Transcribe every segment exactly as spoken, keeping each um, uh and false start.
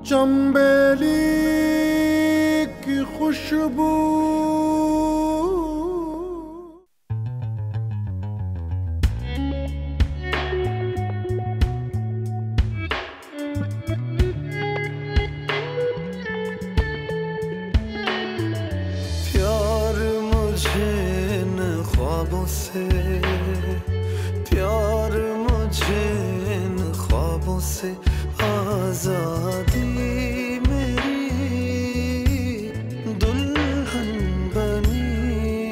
चंबेली की खुशबू प्यार मुझे इन ख्वाबों से, प्यार मुझे इन ख्वाबों से, आजादी मेरी दुल्हन बनी।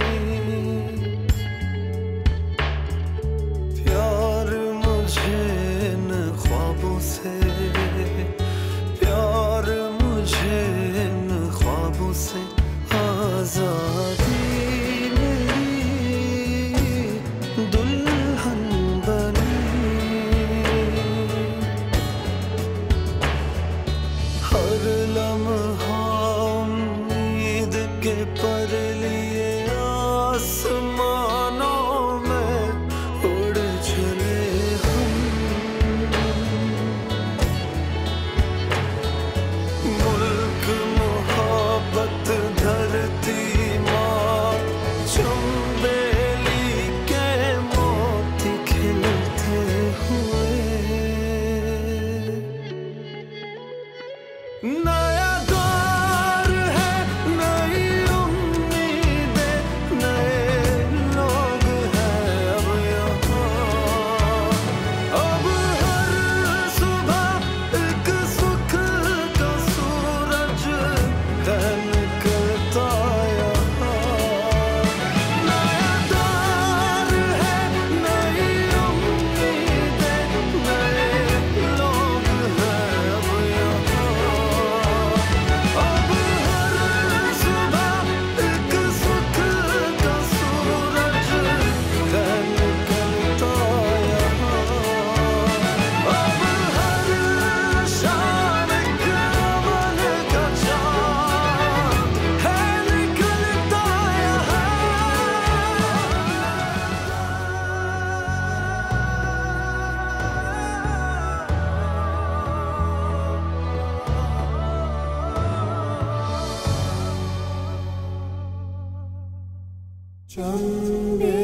प्यार मुझे इन ख्वाबों से, प्यार मुझे इन ख्वाबों से, आजादी मेरी दुल्हन बनी। हर लम्हा उम्मीद के पर लिए आसमानों में उड़ चले हम। मुल्क मोहब्बत धरती माँ, चंबेली के मोती खिलते हुए। नया दौर है, नई उम्मीदें, नए लोग हैं अब यहाँ। अब हर सुबह एक सुख का सूरज है निकलता यहाँ। नया दौर है, नई उम्मीदें, नए लोग हैं अब यहाँ। अब हर सुबह एक सुख का सूरज है निकलता यहाँ। अब हर शाम एक अमन का चाँद है निकलता यहाँ। चंबेली